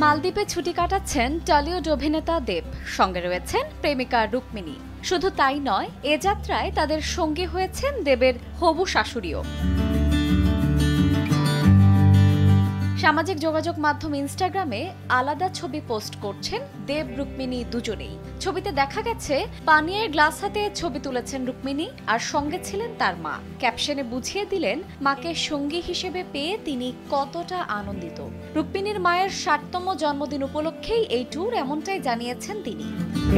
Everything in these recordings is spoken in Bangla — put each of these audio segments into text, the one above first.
মালদ্বীপে ছুটি কাটাচ্ছেন টলিউড অভিনেতা দেব, সঙ্গে রয়েছেন প্রেমিকা রুক্মিণী। শুধু তাই নয়, এ যাত্রায় তাদের সঙ্গী হয়েছেন দেবের হবু শাশুড়িও। সামাজিক যোগাযোগ মাধ্যম ইনস্টাগ্রামে আলাদা ছবি পোস্ট করছেন দেব রুক্মিণী দুজনেই। ছবিতে দেখা গেছে পানীয়ের গ্লাস হাতে ছবি তুলেছেন রুক্মিণী, আর সঙ্গে ছিলেন তার মা। ক্যাপশনে বুঝিয়ে দিলেন মাকে সঙ্গী হিসেবে পেয়ে তিনি কতটা আনন্দিত। রুক্মিণীর মায়ের ৬০তম জন্মদিন উপলক্ষেই এই ট্যুর, এমনটাই জানিয়েছেন তিনি।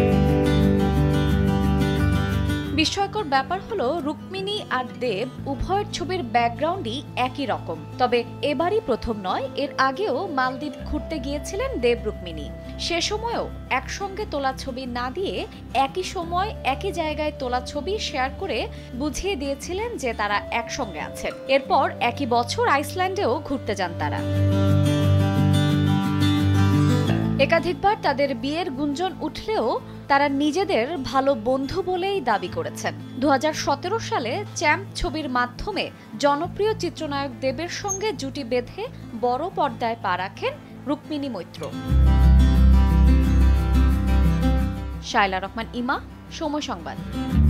বিস্ময়কর ব্যাপার হলো, রুক্মিণী আর দেব উভয়ের ছবির ব্যাকগ্রাউন্ডই একই রকম। তবে এবারই প্রথম নয়, এর আগেও মালদ্বীপ ঘুরতে গিয়েছিলেন দেব রুক্মিণী। সে সময়ও একসঙ্গে তোলা ছবি না দিয়ে একই সময় একই জায়গায় তোলা ছবি শেয়ার করে বুঝিয়ে দিয়েছিলেন যে তারা একসঙ্গে আছেন। এরপর একই বছর আইসল্যান্ডেও ঘুরতে যান তারা। একাধিকবার তাদের বিয়ের গুঞ্জন উঠলেও তারা নিজেদের ভালো বন্ধু বলেই দাবি করেছেন। ২০১৭ সালে চ্যাম্প ছবির মাধ্যমে জনপ্রিয় চিত্রনায়ক দেবের সঙ্গে জুটি বেঁধে বড় পর্দায় পা রাখেন রুকমিনী মৈত্র। শায়লা রহমান ইমা, সময় সংবাদ।